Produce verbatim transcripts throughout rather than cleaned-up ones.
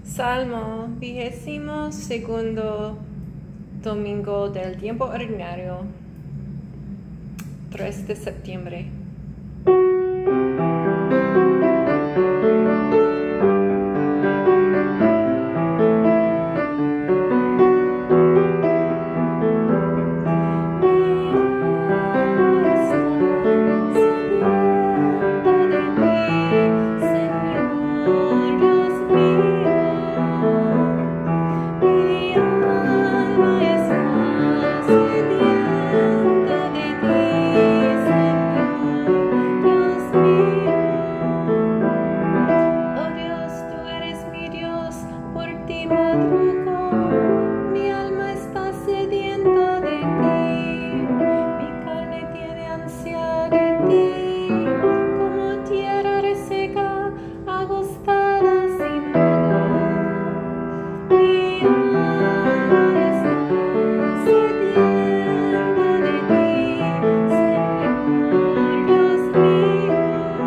Salmo vigésimo segundo domingo del tiempo ordinario, tres de septiembre. Mi alma está sedienta de ti, mi carne tiene ansia de ti, como tierra reseca, agostada sin agua. Mi alma está sedienta de ti, Señor Dios mío.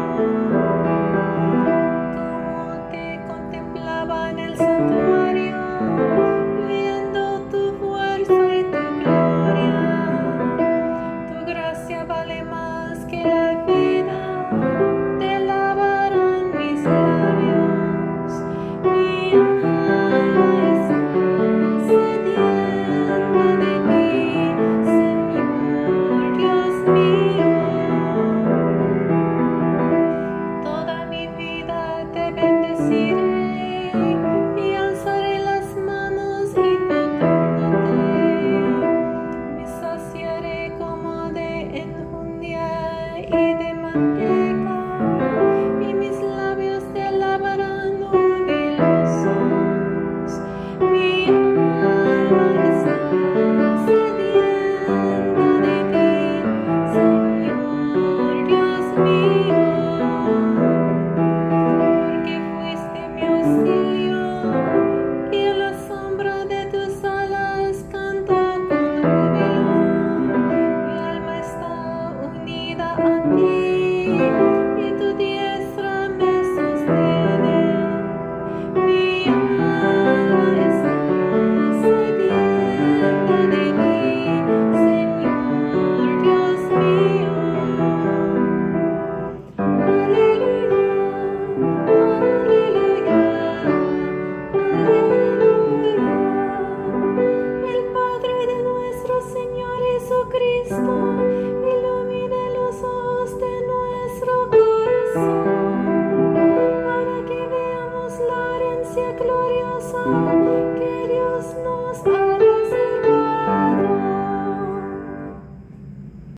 Como te contemplaba en el santuario, viendo tu fuerza y tu gloria, tu gracia vale más que la vida, te alabarán mis labios. Mi alma está sedienta de ti, Señor Dios mío. Toda mi vida te bendeciré y alzaré las manos invocándote. Me saciaré como de enjundia y de manteca, y mis labios te alabarán jubilosos. Mi alma está sedienta de ti, Señor Dios mío. Porque fuiste mi auxilio, y en la sombra de tus alas canto con júbilo. Mi alma está unida a ti, y tu diestra me sostiene. Mi alma está sedienta de ti, Señor Dios mío. Aleluya, aleluya, aleluya. El Padre de nuestro Señor Jesucristo ilumine los ojos de nuestro corazón, para que veamos la herencia gloriosa que Dios nos ha